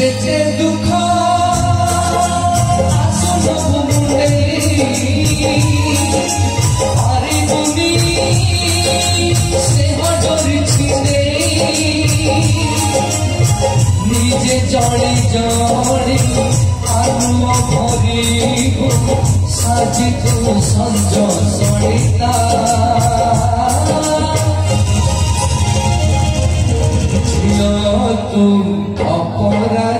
जेते दुख आसुन आरे बुनी स्नेह डोरी छिने निजे जानी जानी आलुआ भरी साजी तू संज सड़िता झिया तू अपरा